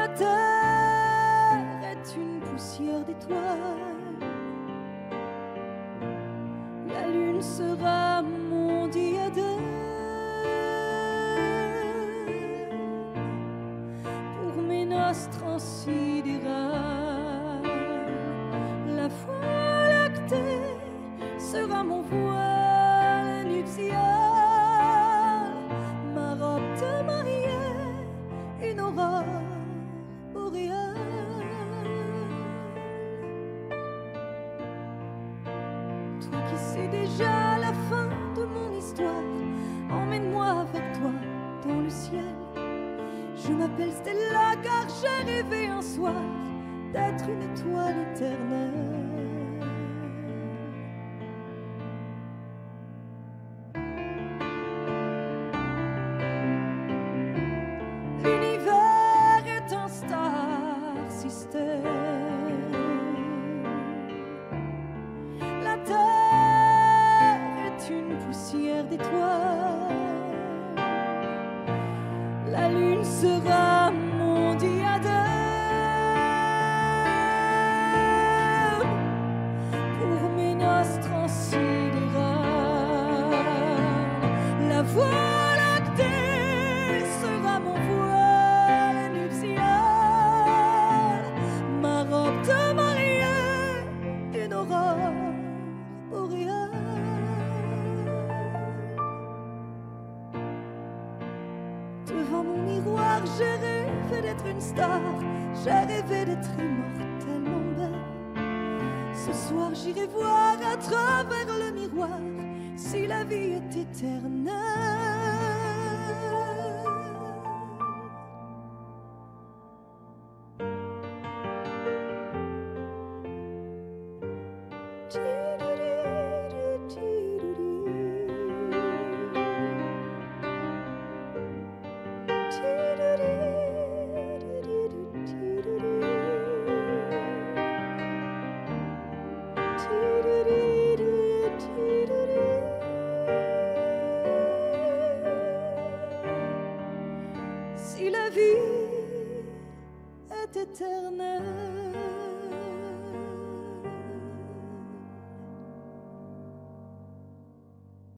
La terre est une poussière d'étoiles, la lune sera mon diadème. Pour mes noces transsidérales, la Voie lactée sera mon voile nuptial, ma robe de mariée, une aurore boréale. Toi qui sais déjà la fin de mon histoire, emmène-moi avec toi dans le ciel. Je m'appelle Stella car j'ai rêvé un soir d'être une étoile éternelle. L'univers est un star système. La terre est une poussière d'étoiles. La lune sera mon diadème. Pour mes noces transsidérales, la Voie lactée sera mon voile nuptial, ma robe de mariée, une aurore boréale. Devant mon miroir, j'ai rêvé d'être une star, j'ai rêvé d'être immortellement belle. Ce soir, j'irai voir à travers le miroir si la vie est éternelle. Si la vie